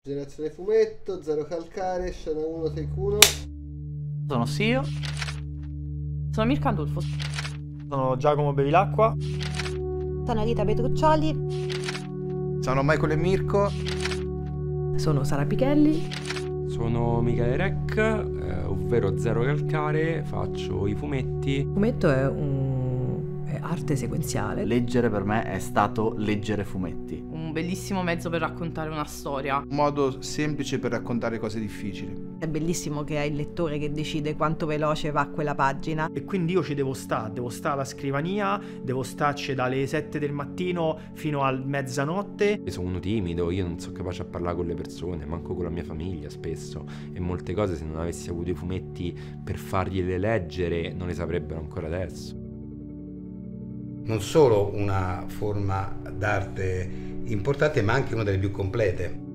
Generazione fumetto, Zero Calcare, scena 1, take 1. Sono Sio. Sono Mirka Andolfo. Sono Giacomo Bevilacqua. Sono Rita Petruccioli. Sono Michael e Mirko. Sono Sara Pichelli. Sono Michele Rec, ovvero Zero Calcare, faccio i fumetti. Il fumetto è arte sequenziale. Leggere per me è stato leggere fumetti. Un bellissimo mezzo per raccontare una storia. Un modo semplice per raccontare cose difficili. È bellissimo che è il lettore che decide quanto veloce va quella pagina. E quindi io ci devo stare alla scrivania, devo starci dalle 7 del mattino fino a mezzanotte. Io sono uno timido, io non sono capace a parlare con le persone, manco con la mia famiglia spesso. E molte cose, se non avessi avuto i fumetti per fargliele leggere, non le saprebbero ancora adesso. Non solo una forma d'arte importante, ma anche una delle più complete.